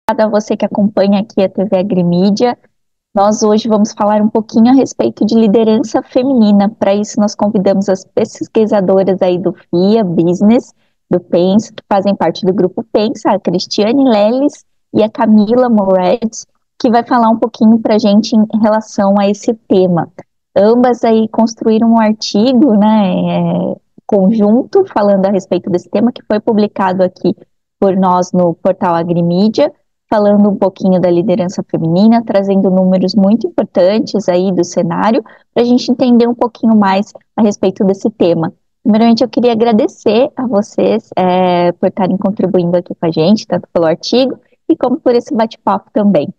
a você que acompanha aqui a TV Agrimídia. Nós hoje vamos falar um pouquinho a respeito de liderança feminina. Para isso, nós convidamos as pesquisadoras aí do FIA Business, do Pensa, que fazem parte do grupo Pensa, a Cristiane Leles e a Camila Moretz, que vai falar um pouquinho para a gente em relação a esse tema. Ambas aí construíram um artigo, né, conjunto, falando a respeito desse tema, que foi publicado aqui por nós no portal Agrimídia, falando um pouquinho da liderança feminina, trazendo números muito importantes aí do cenário, para a gente entender um pouquinho mais a respeito desse tema. Primeiramente, eu queria agradecer a vocês por estarem contribuindo aqui com a gente, tanto pelo artigo e como por esse bate-papo também.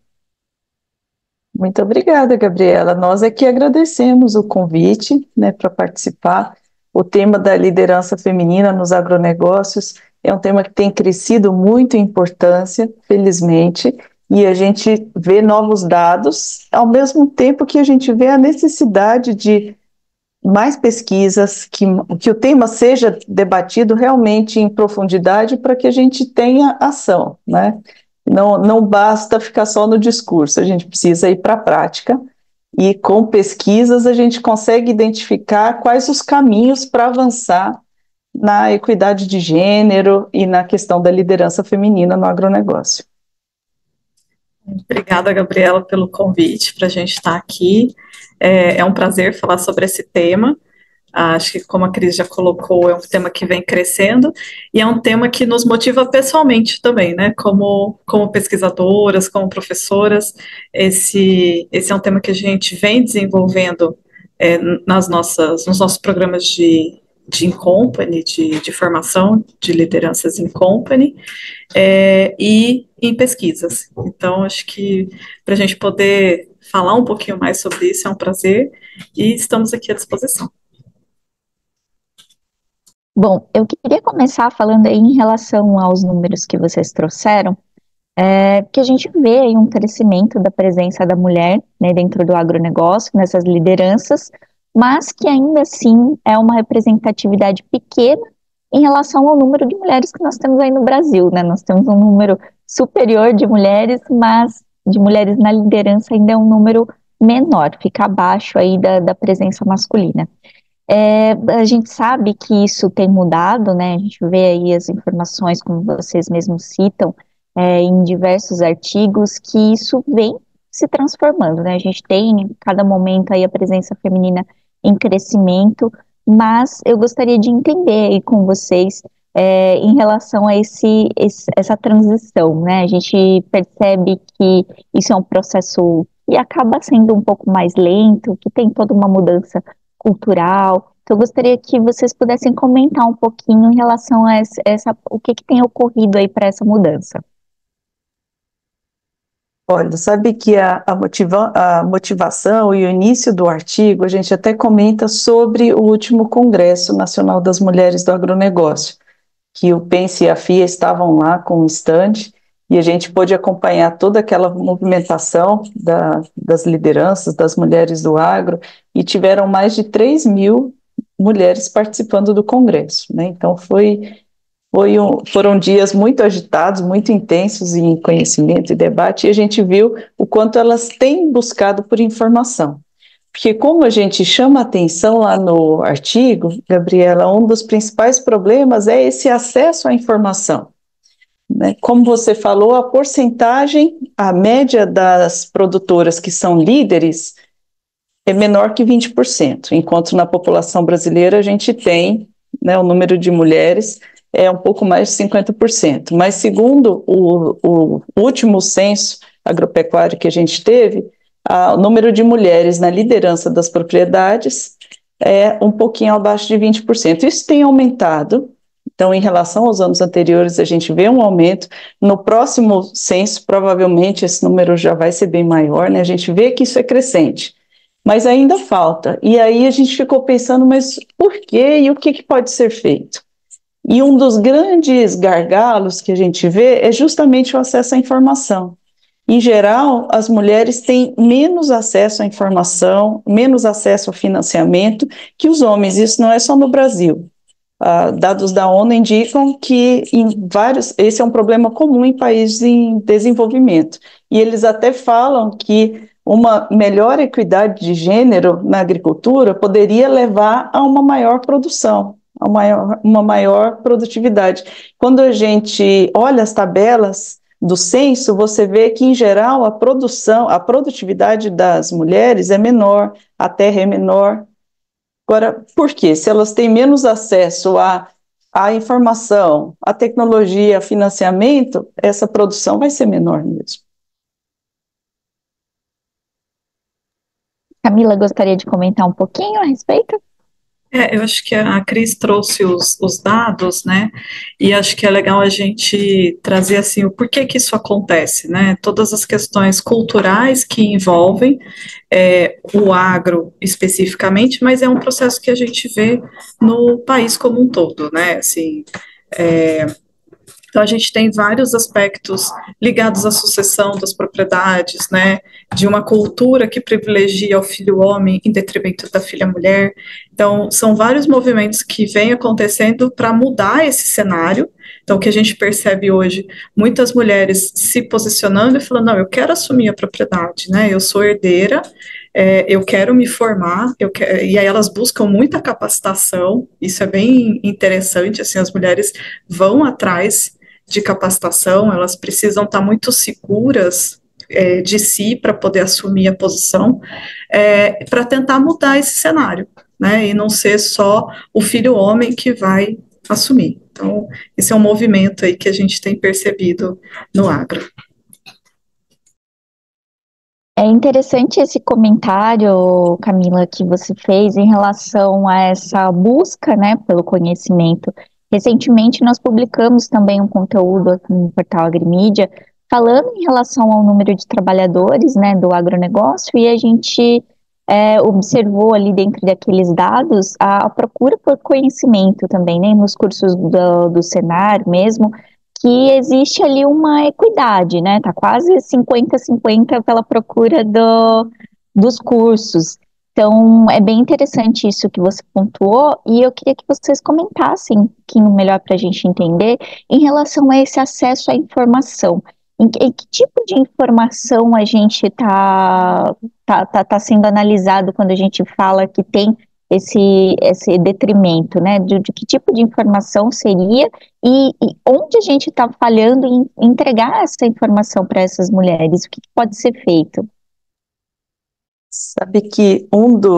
Muito obrigada, Gabriela. Nós aqui agradecemos o convite, né, para participar. O tema da liderança feminina nos agronegócios é um tema que tem crescido muito em importância, felizmente, e a gente vê novos dados, ao mesmo tempo que a gente vê a necessidade de mais pesquisas, que o tema seja debatido realmente em profundidade para que a gente tenha ação, né? Não basta ficar só no discurso, a gente precisa ir para a prática e com pesquisas a gente consegue identificar quais os caminhos para avançar na equidade de gênero e na questão da liderança feminina no agronegócio. Obrigada, Gabriela, pelo convite para a gente estar aqui. É um prazer falar sobre esse tema. Acho que, como a Cris já colocou, é um tema que vem crescendo e é um tema que nos motiva pessoalmente também, né? Como pesquisadoras, como professoras, esse é um tema que a gente vem desenvolvendo nos nossos programas de in-company, de formação de lideranças in-company, e em pesquisas. Então, acho que para a gente poder falar um pouquinho mais sobre isso é um prazer e estamos aqui à disposição. Bom, eu queria começar falando aí em relação aos números que vocês trouxeram, que a gente vê aí um crescimento da presença da mulher, né, dentro do agronegócio, nessas lideranças, mas que ainda assim é uma representatividade pequena em relação ao número de mulheres que nós temos aí no Brasil, né? Nós temos um número superior de mulheres, mas de mulheres na liderança ainda é um número menor, fica abaixo aí da presença masculina. A gente sabe que isso tem mudado, né? A gente vê aí as informações, como vocês mesmos citam, em diversos artigos, que isso vem se transformando, né? A gente tem, em cada momento, aí a presença feminina em crescimento, mas eu gostaria de entender aí com vocês em relação a essa transição, né? A gente percebe que isso é um processo que acaba sendo um pouco mais lento, que tem toda uma mudança cultural. Então, eu gostaria que vocês pudessem comentar um pouquinho em relação a o que tem ocorrido aí para essa mudança. Olha, sabe que a motivação e o início do artigo, a gente até comenta sobre o último Congresso Nacional das Mulheres do Agronegócio, que o Pense e a FIA estavam lá com o stand, e a gente pôde acompanhar toda aquela movimentação das lideranças, das mulheres do agro, e tiveram mais de 3.000 mulheres participando do Congresso, né? Então foram dias muito agitados, muito intensos em conhecimento e debate, e a gente viu o quanto elas têm buscado por informação. Porque como a gente chama atenção lá no artigo, Gabriela, um dos principais problemas é esse acesso à informação, né? Como você falou, a porcentagem, a média das produtoras que são líderes é menor que 20%, enquanto na população brasileira a gente tem, né, o número de mulheres é um pouco mais de 50%. Mas segundo o último censo agropecuário que a gente teve, o número de mulheres na liderança das propriedades é um pouquinho abaixo de 20%. Isso tem aumentado, então em relação aos anos anteriores a gente vê um aumento. No próximo censo provavelmente esse número já vai ser bem maior, né? A gente vê que isso é crescente. Mas ainda falta. E aí a gente ficou pensando, mas por quê e o que pode ser feito? E um dos grandes gargalos que a gente vê é justamente o acesso à informação. Em geral, as mulheres têm menos acesso à informação, menos acesso ao financiamento que os homens. Isso não é só no Brasil. Dados da ONU indicam que esse é um problema comum em países em desenvolvimento. E eles até falam que uma melhor equidade de gênero na agricultura poderia levar a uma maior produção, uma maior produtividade. Quando a gente olha as tabelas do censo, você vê que, em geral, a produtividade das mulheres é menor, a terra é menor. Agora, por quê? Se elas têm menos acesso à informação, à tecnologia, a financiamento, essa produção vai ser menor mesmo. Camila, gostaria de comentar um pouquinho a respeito? Eu acho que a Cris trouxe os dados, né? E acho que é legal a gente trazer assim o porquê que isso acontece, né? Todas as questões culturais que envolvem o agro especificamente, mas é um processo que a gente vê no país como um todo, né? Assim, então, a gente tem vários aspectos ligados à sucessão das propriedades, né, de uma cultura que privilegia o filho homem em detrimento da filha mulher. Então, são vários movimentos que vêm acontecendo para mudar esse cenário. Então, o que a gente percebe hoje, muitas mulheres se posicionando e falando, não, eu quero assumir a propriedade, né, eu sou herdeira, eu quero me formar, e aí elas buscam muita capacitação, isso é bem interessante, assim, as mulheres vão atrás de capacitação, elas precisam estar muito seguras de si para poder assumir a posição, para tentar mudar esse cenário, né, e não ser só o filho homem que vai assumir. Então, esse é um movimento aí que a gente tem percebido no agro. É interessante esse comentário, Camila, que você fez em relação a essa busca, né, pelo conhecimento. Recentemente, nós publicamos também um conteúdo aqui no portal Agrimídia, falando em relação ao número de trabalhadores, né, do agronegócio, e a gente observou ali dentro daqueles dados a procura por conhecimento também, né, nos cursos do Senar mesmo, que existe ali uma equidade, né? Tá quase 50-50 pela procura dos cursos. Então, é bem interessante isso que você pontuou, e eu queria que vocês comentassem um pouquinho melhor para a gente entender em relação a esse acesso à informação. Em que tipo de informação a gente tá sendo analisado quando a gente fala que tem esse detrimento, né? De que tipo de informação seria e onde a gente está falhando em entregar essa informação para essas mulheres? O que pode ser feito? Sabe que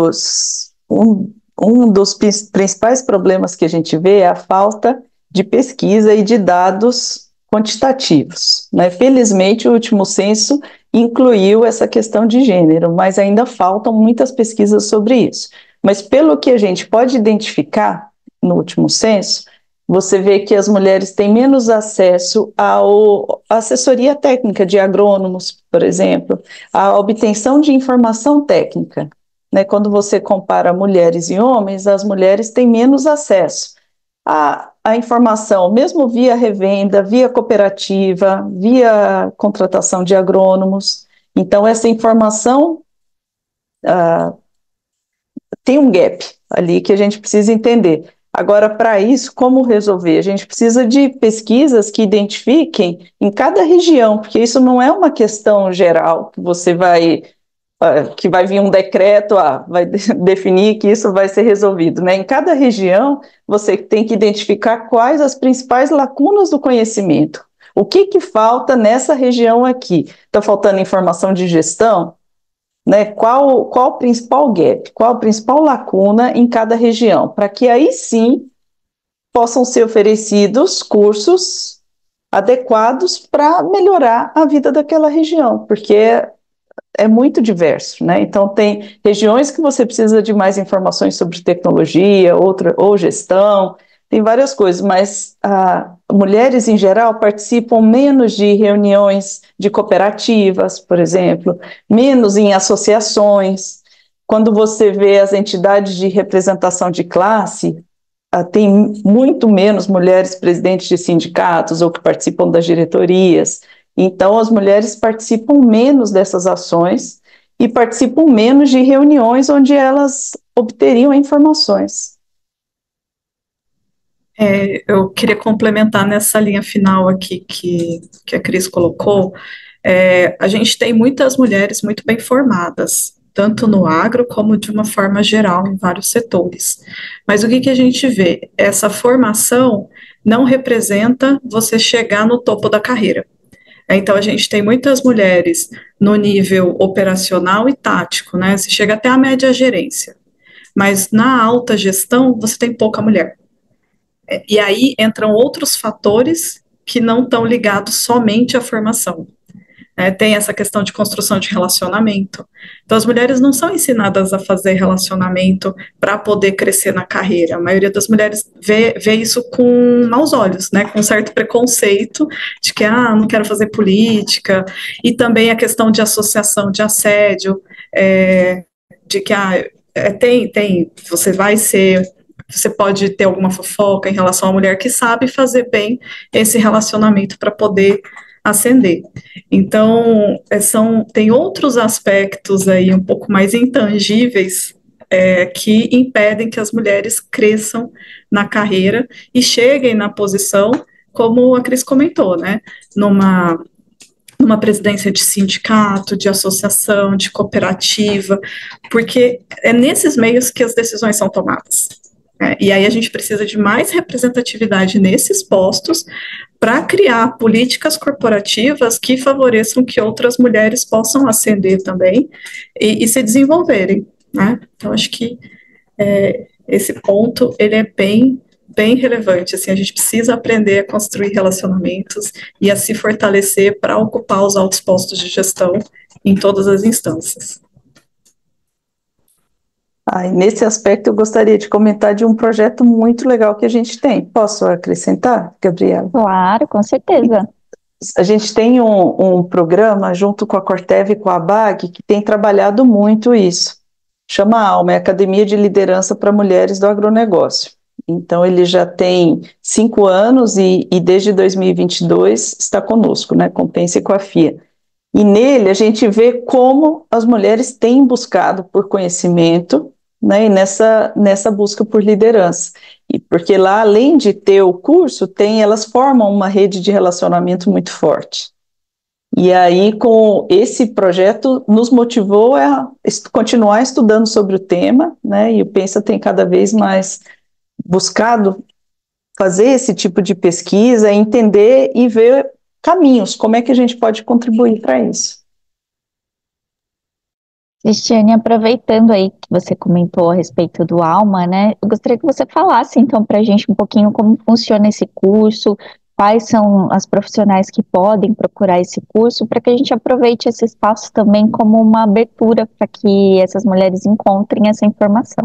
um dos principais problemas que a gente vê é a falta de pesquisa e de dados quantitativos, né? Felizmente, o último censo incluiu essa questão de gênero, mas ainda faltam muitas pesquisas sobre isso. Mas pelo que a gente pode identificar no último censo, você vê que as mulheres têm menos acesso à assessoria técnica de agrônomos, por exemplo, à obtenção de informação técnica, né? Quando você compara mulheres e homens, as mulheres têm menos acesso à informação, mesmo via revenda, via cooperativa, via contratação de agrônomos. Então, essa informação tem um gap ali que a gente precisa entender. Agora, para isso, como resolver? A gente precisa de pesquisas que identifiquem em cada região, porque isso não é uma questão geral que vai vir um decreto, vai definir que isso vai ser resolvido, né? Em cada região, você tem que identificar quais as principais lacunas do conhecimento. O que falta nessa região aqui? Está faltando informação de gestão? Né, qual o principal gap, qual a principal lacuna em cada região, para que aí sim possam ser oferecidos cursos adequados para melhorar a vida daquela região, porque é muito diverso, né? Então tem regiões que você precisa de mais informações sobre tecnologia, ou gestão, tem várias coisas, mas mulheres em geral participam menos de reuniões de cooperativas, por exemplo, menos em associações. Quando você vê as entidades de representação de classe, tem muito menos mulheres presidentes de sindicatos ou que participam das diretorias. Então, as mulheres participam menos dessas ações e participam menos de reuniões onde elas obteriam informações. Eu queria complementar nessa linha final aqui que a Cris colocou. A gente tem muitas mulheres muito bem formadas, tanto no agro como de uma forma geral em vários setores. Mas o que a gente vê? Essa formação não representa você chegar no topo da carreira. Então, a gente tem muitas mulheres no nível operacional e tático, né? Você chega até a média gerência, mas na alta gestão você tem pouca mulher. E aí entram outros fatores que não estão ligados somente à formação. Tem essa questão de construção de relacionamento. Então, as mulheres não são ensinadas a fazer relacionamento para poder crescer na carreira. A maioria das mulheres vê isso com maus olhos, né? Com certo preconceito de que, não quero fazer política. E também a questão de associação, de assédio, de que, você pode ter alguma fofoca em relação à mulher que sabe fazer bem esse relacionamento para poder ascender. Então, tem outros aspectos aí um pouco mais intangíveis que impedem que as mulheres cresçam na carreira e cheguem na posição, como a Cris comentou, né? Numa presidência de sindicato, de associação, de cooperativa, porque é nesses meios que as decisões são tomadas. E aí a gente precisa de mais representatividade nesses postos para criar políticas corporativas que favoreçam que outras mulheres possam ascender também e se desenvolverem, né? Então, acho que esse ponto, ele é bem relevante, assim, a gente precisa aprender a construir relacionamentos e a se fortalecer para ocupar os altos postos de gestão em todas as instâncias. Nesse aspecto, eu gostaria de comentar de um projeto muito legal que a gente tem. Posso acrescentar, Gabriela? Claro, com certeza. A gente tem um programa junto com a Corteva e com a ABAG que tem trabalhado muito isso. Chama ALMA, é Academia de Liderança para Mulheres do Agronegócio. Então, ele já tem 5 anos e desde 2022 está conosco, né, com o Pense com a FIA. E nele a gente vê como as mulheres têm buscado por conhecimento, né, e nessa busca por liderança. E porque lá, além de ter o curso, elas formam uma rede de relacionamento muito forte. E aí, com esse projeto, nos motivou a continuar estudando sobre o tema, né, e o Pensa tem cada vez mais buscado fazer esse tipo de pesquisa, entender e ver caminhos, como é que a gente pode contribuir para isso. Cristiane, aproveitando aí que você comentou a respeito do Alma, né, eu gostaria que você falasse então para a gente um pouquinho como funciona esse curso, quais são as profissionais que podem procurar esse curso, para que a gente aproveite esse espaço também como uma abertura para que essas mulheres encontrem essa informação.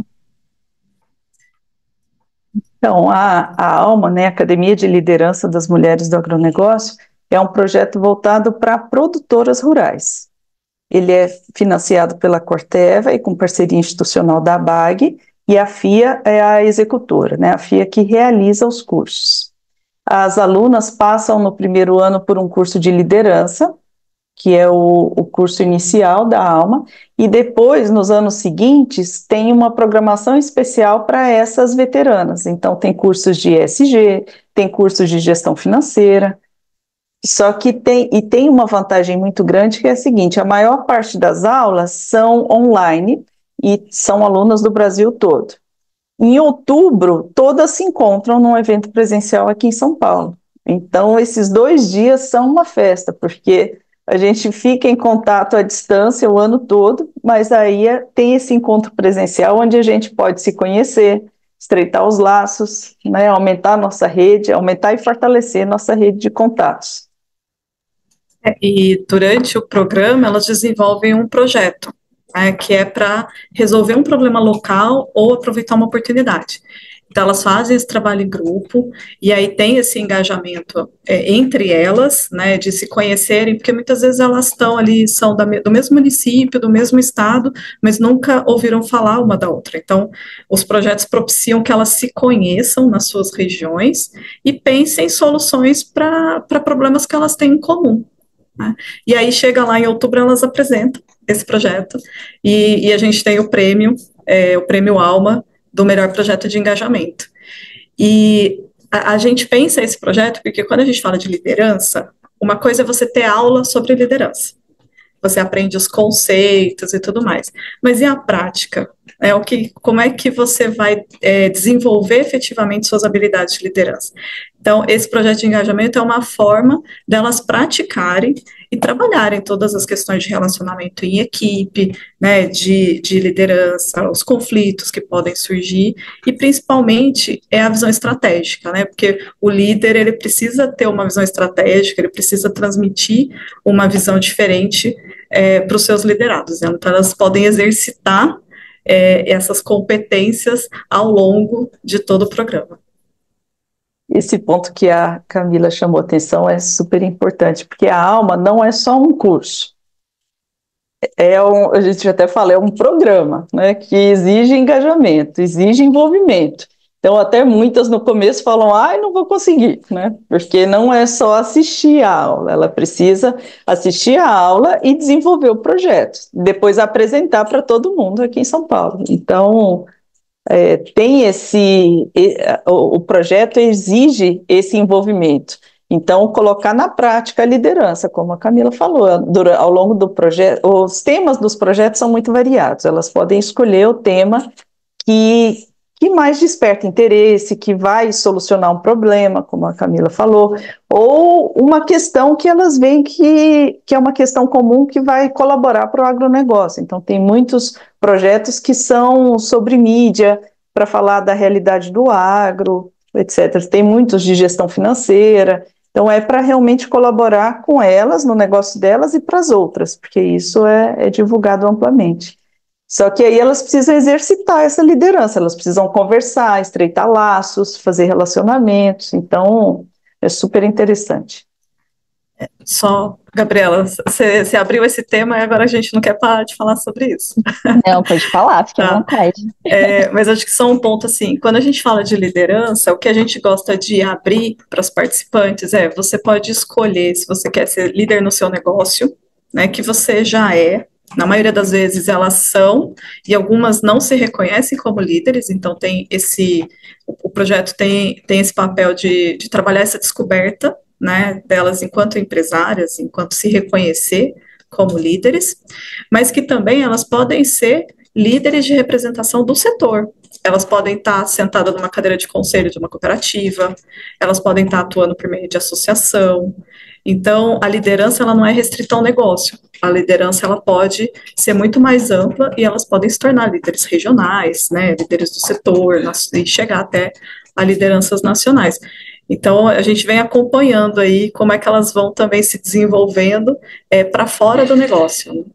Então, a ALMA, né, Academia de Liderança das Mulheres do Agronegócio, é um projeto voltado para produtoras rurais. Ele é financiado pela Corteva e com parceria institucional da ABAG, e a FIA é a executora, né, a FIA que realiza os cursos. As alunas passam no primeiro ano por um curso de liderança, que é o curso inicial da ALMA, e depois, nos anos seguintes, tem uma programação especial para essas veteranas. Então, tem cursos de ESG, tem cursos de gestão financeira, só que tem uma vantagem muito grande, que é a seguinte: a maior parte das aulas são online e são alunas do Brasil todo. Em outubro, todas se encontram num evento presencial aqui em São Paulo. Então, esses 2 dias são uma festa, porque a gente fica em contato à distância o ano todo, mas aí tem esse encontro presencial onde a gente pode se conhecer, estreitar os laços, né, aumentar a nossa rede, aumentar e fortalecer nossa rede de contatos. E durante o programa, elas desenvolvem um projeto, que é para resolver um problema local ou aproveitar uma oportunidade. Então, elas fazem esse trabalho em grupo, e aí tem esse engajamento entre elas, né, de se conhecerem, porque muitas vezes elas estão ali, são do mesmo município, do mesmo estado, mas nunca ouviram falar uma da outra. Então, os projetos propiciam que elas se conheçam nas suas regiões e pensem em soluções para problemas que elas têm em comum. E aí chega lá em outubro, elas apresentam esse projeto, e a gente tem o prêmio Alma, do melhor projeto de engajamento. E a gente pensa esse projeto porque quando a gente fala de liderança, uma coisa é você ter aula sobre liderança. Você aprende os conceitos e tudo mais. Mas e a prática? Como é que você vai desenvolver efetivamente suas habilidades de liderança? Então, esse projeto de engajamento é uma forma delas praticarem e trabalharem todas as questões de relacionamento em equipe, né, de liderança, os conflitos que podem surgir, e principalmente é a visão estratégica, né, porque o líder, ele precisa ter uma visão estratégica, ele precisa transmitir uma visão diferente para os seus liderados, né, então elas podem exercitar essas competências ao longo de todo o programa. Esse ponto que a Camila chamou atenção é super importante, porque a Alma não é só um curso, a gente até fala, é um programa, né, que exige engajamento, exige envolvimento. Então, até muitas no começo falam, não vou conseguir, né, porque não é só assistir a aula, ela precisa assistir a aula e desenvolver o projeto, depois apresentar para todo mundo aqui em São Paulo. Então, o projeto exige esse envolvimento. Então, colocar na prática a liderança, como a Camila falou, ao longo do projeto, os temas dos projetos são muito variados, elas podem escolher o tema que mais desperta interesse, que vai solucionar um problema, como a Camila falou, ou uma questão que elas veem que é uma questão comum que vai colaborar para o agronegócio. Então, tem muitos projetos que são sobre mídia, para falar da realidade do agro, etc. Tem muitos de gestão financeira. Então, é para realmente colaborar com elas, no negócio delas e para as outras, porque isso é divulgado amplamente. Só que aí elas precisam exercitar essa liderança, elas precisam conversar, estreitar laços, fazer relacionamentos, então é super interessante. Só, Gabriela, você abriu esse tema e agora a gente não quer parar de falar sobre isso. Não, pode falar, fique à vontade. Mas acho que só um ponto assim, quando a gente fala de liderança, o que a gente gosta de abrir para os participantes você pode escolher se você quer ser líder no seu negócio, né, que você já na maioria das vezes elas são, e algumas não se reconhecem como líderes, então o projeto tem esse papel de trabalhar essa descoberta, né, delas enquanto empresárias, enquanto se reconhecer como líderes, mas que também elas podem ser líderes de representação do setor. Elas podem estar sentadas numa cadeira de conselho de uma cooperativa, elas podem estar atuando por meio de associação. Então, a liderança ela não é restrita ao negócio. A liderança ela pode ser muito mais ampla e elas podem se tornar líderes regionais, né, líderes do setor, e chegar até a lideranças nacionais. Então, a gente vem acompanhando aí como é que elas vão também se desenvolvendo para fora do negócio. Né?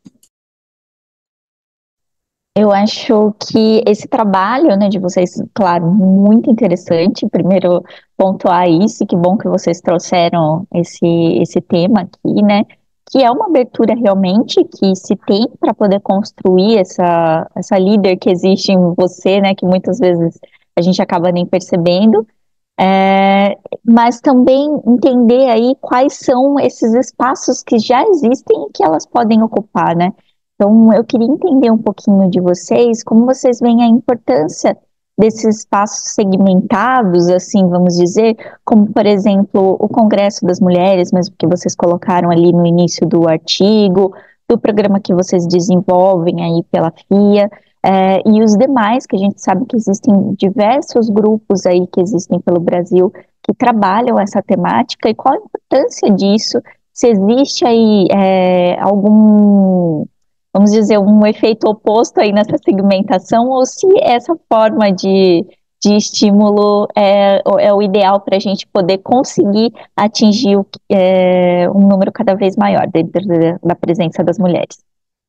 Eu acho que esse trabalho, né, de vocês, claro, muito interessante. Primeiro, pontuar isso, que bom que vocês trouxeram esse tema aqui, né, que é uma abertura realmente que se tem para poder construir essa líder que existe em você, né, que muitas vezes a gente acaba nem percebendo, mas também entender aí quais são esses espaços que já existem e que elas podem ocupar, né. Então, eu queria entender um pouquinho de vocês, como vocês veem a importância desses espaços segmentados, assim, vamos dizer, como, por exemplo, o Congresso das Mulheres, mesmo que vocês colocaram ali no início do artigo, do programa que vocês desenvolvem aí pela FIA, e os demais, que a gente sabe que existem diversos grupos aí que existem pelo Brasil que trabalham essa temática, e qual a importância disso, se existe aí algum, vamos dizer, um efeito oposto aí nessa segmentação, ou se essa forma de estímulo é o ideal para a gente poder conseguir atingir um número cada vez maior dentro da presença das mulheres.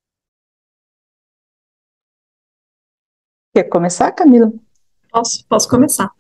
Quer começar, Camila? Posso começar.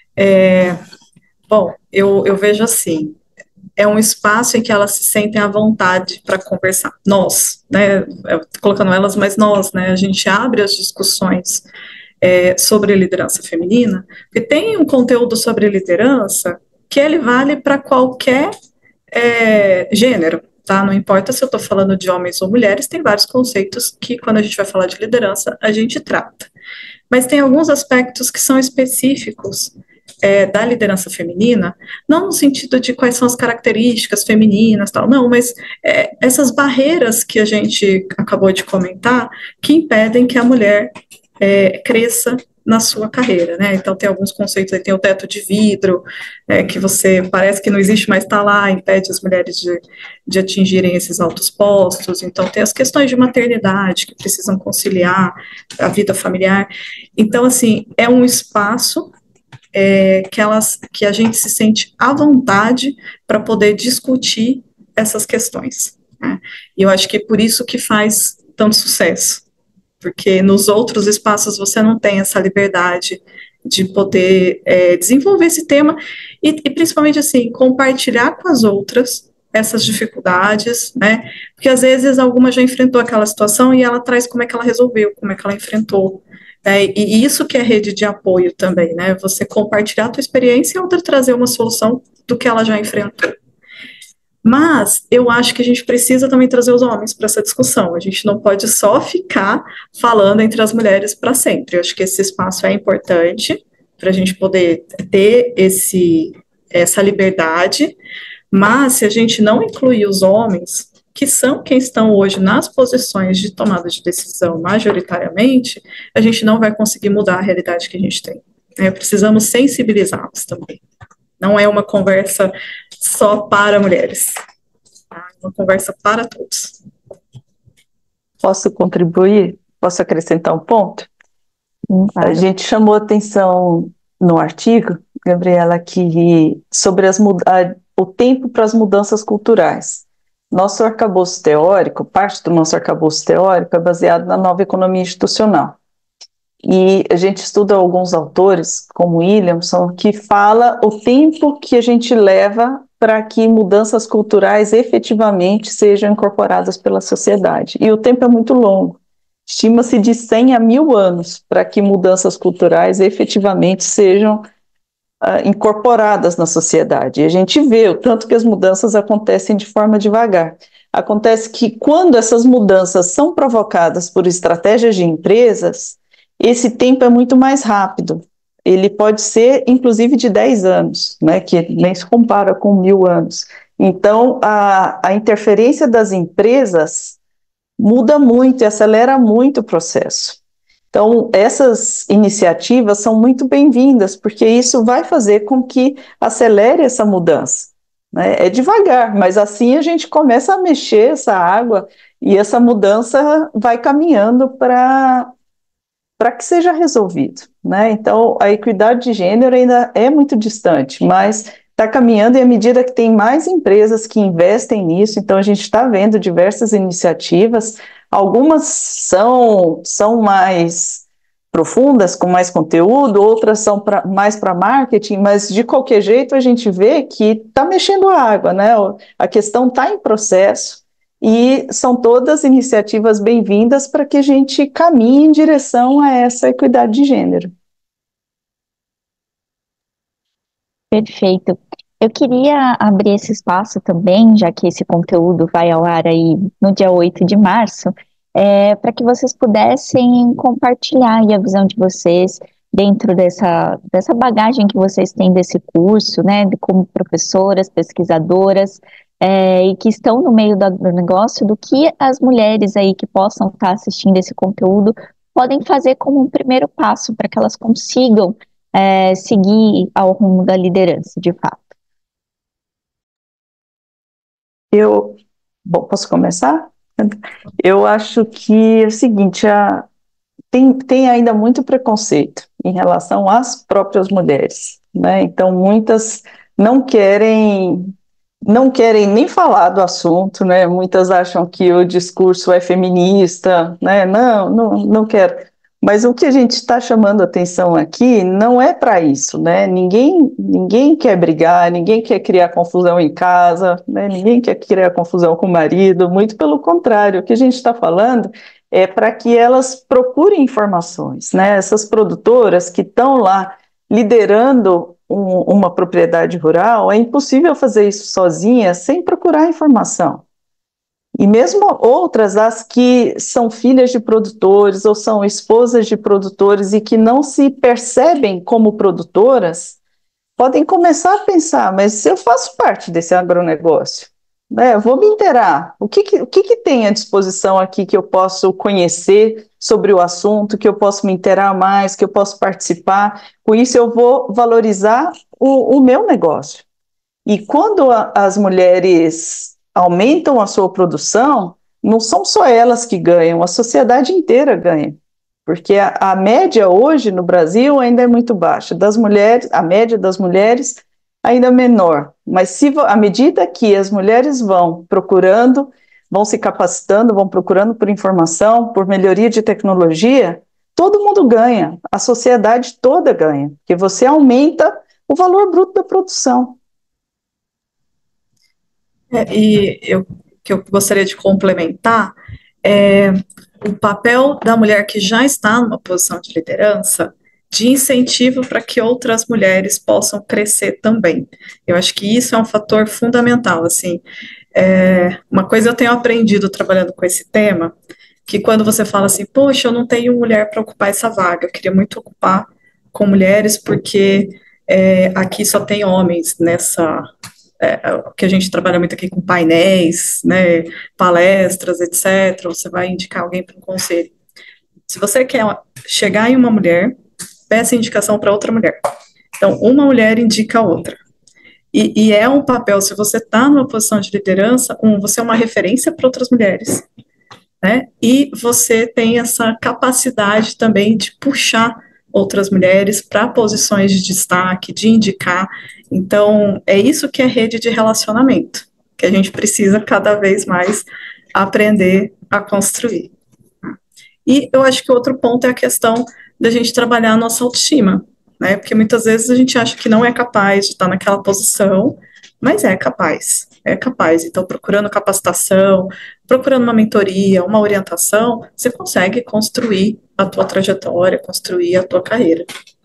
Bom, eu vejo assim, é um espaço em que elas se sentem à vontade para conversar. Nós, né, colocando elas, mas nós, né, a gente abre as discussões sobre liderança feminina, porque tem um conteúdo sobre liderança que ele vale para qualquer gênero, tá? Não importa se eu estou falando de homens ou mulheres, tem vários conceitos que, quando a gente vai falar de liderança, a gente trata. Mas tem alguns aspectos que são específicos da liderança feminina, não no sentido de quais são as características femininas, tal, não, mas essas barreiras que a gente acabou de comentar, que impedem que a mulher cresça na sua carreira, né? Então tem alguns conceitos aí, tem o teto de vidro, que você parece que não existe, mas está lá, impede as mulheres de atingirem esses altos postos. Então tem as questões de maternidade que precisam conciliar a vida familiar. Então, assim, é um espaço que a gente se sente à vontade para poder discutir essas questões, né? E eu acho que é por isso que faz tanto sucesso, porque nos outros espaços você não tem essa liberdade de poder desenvolver esse tema e principalmente assim, compartilhar com as outras essas dificuldades, né? Porque às vezes alguma já enfrentou aquela situação e ela traz como é que ela resolveu, como é que ela enfrentou. E isso que é rede de apoio também, né? Você compartilhar a tua experiência e a outra trazer uma solução do que ela já enfrentou. Mas eu acho que a gente precisa também trazer os homens para essa discussão. A gente não pode só ficar falando entre as mulheres para sempre. Eu acho que esse espaço é importante para a gente poder ter essa liberdade, mas se a gente não incluir os homens, que são quem estão hoje nas posições de tomada de decisão majoritariamente, a gente não vai conseguir mudar a realidade que a gente tem. Precisamos sensibilizá-los também. Não é uma conversa só para mulheres, é uma conversa para todos. Posso contribuir? Posso acrescentar um ponto? Claro. A gente chamou atenção no artigo, Gabriela, que sobre o tempo para as mudanças culturais. Nosso arcabouço teórico, parte do nosso arcabouço teórico é baseado na nova economia institucional. E a gente estuda alguns autores, como Williamson, que fala o tempo que a gente leva para que mudanças culturais efetivamente sejam incorporadas pela sociedade. E o tempo é muito longo. Estima-se de 100 a 1000 anos para que mudanças culturais efetivamente sejam incorporadas na sociedade. E a gente vê o tanto que as mudanças acontecem de forma devagar. Acontece que quando essas mudanças são provocadas por estratégias de empresas, esse tempo é muito mais rápido. Ele pode ser, inclusive, de 10 anos, né, que nem se compara com 1000 anos. Então, a interferência das empresas muda muito e acelera muito o processo. Então, essas iniciativas são muito bem-vindas, porque isso vai fazer com que acelere essa mudança, né? É devagar, mas assim a gente começa a mexer essa água e essa mudança vai caminhando para que seja resolvido, né? Então, a equidade de gênero ainda é muito distante, mas está caminhando, e à medida que tem mais empresas que investem nisso, então a gente está vendo diversas iniciativas, algumas são mais profundas, com mais conteúdo, outras são mais para marketing, mas de qualquer jeito a gente vê que está mexendo a água, né? A questão está em processo, e são todas iniciativas bem-vindas para que a gente caminhe em direção a essa equidade de gênero. Perfeito. Eu queria abrir esse espaço também, já que esse conteúdo vai ao ar aí no dia 8 de março, para que vocês pudessem compartilhar aí a visão de vocês dentro dessa bagagem que vocês têm desse curso, né, como professoras, pesquisadoras, e que estão no meio do negócio, do que as mulheres aí que possam estar assistindo esse conteúdo podem fazer como um primeiro passo para que elas consigam seguir ao rumo da liderança, de fato. Bom, posso começar? Eu acho que é o seguinte, tem ainda muito preconceito em relação às próprias mulheres, né? Então, muitas não querem nem falar do assunto, né? Muitas acham que o discurso é feminista, né? Não quero. Mas o que a gente está chamando atenção aqui não é para isso, né? Ninguém quer brigar, ninguém quer criar confusão em casa, né? Ninguém quer criar confusão com o marido, muito pelo contrário. O que a gente está falando é para que elas procurem informações, né? Essas produtoras que estão lá liderando uma propriedade rural, é impossível fazer isso sozinha sem procurar informação. E mesmo outras, as que são filhas de produtores ou são esposas de produtores e que não se percebem como produtoras, podem começar a pensar, mas eu faço parte desse agronegócio, né? Eu vou me inteirar. O que que tem à disposição aqui que eu posso conhecer sobre o assunto, que eu posso me inteirar mais, que eu posso participar? Com isso, eu vou valorizar o meu negócio. E quando as mulheres aumentam a sua produção, não são só elas que ganham, a sociedade inteira ganha. Porque a média hoje no Brasil ainda é muito baixa. Das mulheres, a média das mulheres ainda é menor. Mas à medida que as mulheres vão procurando, vão se capacitando, vão procurando por informação, por melhoria de tecnologia, todo mundo ganha, a sociedade toda ganha, porque você aumenta o valor bruto da produção. Que eu gostaria de complementar é o papel da mulher que já está numa posição de liderança, de incentivo para que outras mulheres possam crescer também. Eu acho que isso é um fator fundamental, assim. Uma coisa eu tenho aprendido trabalhando com esse tema, que quando você fala assim, poxa, eu não tenho mulher para ocupar essa vaga, eu queria muito ocupar com mulheres, porque aqui só tem homens nessa, que a gente trabalha muito aqui com painéis, né, palestras, etc. Você vai indicar alguém para um conselho. Se você quer chegar em uma mulher, peça indicação para outra mulher. Então, uma mulher indica a outra. E é um papel, se você está numa posição de liderança, você é uma referência para outras mulheres, né? E você tem essa capacidade também de puxar outras mulheres para posições de destaque, de indicar. Então, é isso que é rede de relacionamento, que a gente precisa cada vez mais aprender a construir. E eu acho que outro ponto é a questão da gente trabalhar a nossa autoestima, né? Porque muitas vezes a gente acha que não é capaz de estar naquela posição, mas é capaz, é capaz. Então, procurando capacitação, procurando uma mentoria, uma orientação, você consegue construir a tua trajetória, construir a tua carreira.